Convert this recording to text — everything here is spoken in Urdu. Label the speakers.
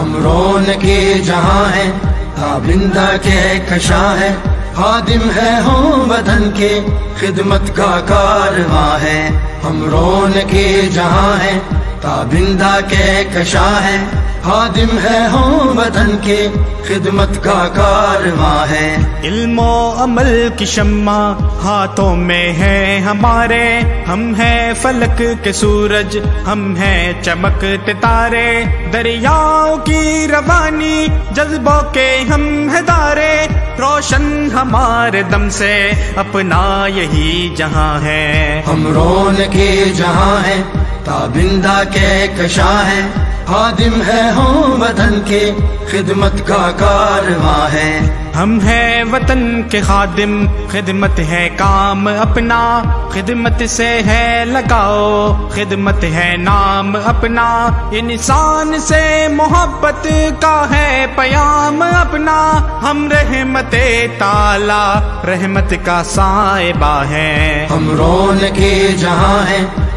Speaker 1: ہم رونقِ جہاں ہیں، تابندہ کے کشاں ہے، خادم ہے ہم وطن کے، خدمت کا کارواں ہے۔ ہم رونقِ جہاں ہیں، تابندہ کے کشاں ہے، خادم ہے ہم وطن کے، خدمت کا کارواں ہے۔
Speaker 2: علم و عمل کی شمع ہاتھوں میں ہے ہمارے، ہم ہیں فلک کے سورج، ہم ہیں چمکتے تارے، دریاؤں کی روانی جذبوں کے ہم ہیں دارے، روشن ہمارے دم سے اپنا یہی جہاں ہے۔
Speaker 1: ہم رونقِ جہاں ہیں، تابندہ کے کشاں ہے، خادم ہے ہم وطن کے، خدمت کا کارواں ہے۔
Speaker 2: ہم ہیں وطن کے خادم، خدمت ہے کام اپنا، خدمت سے ہے لگاؤ، خدمت ہے نام اپنا، انسان سے محبت کا ہے پیام اپنا، ہم رحمت تعالی رحمت کا صاحبہ ہیں۔
Speaker 1: ہم رونقِ جہاں ہیں،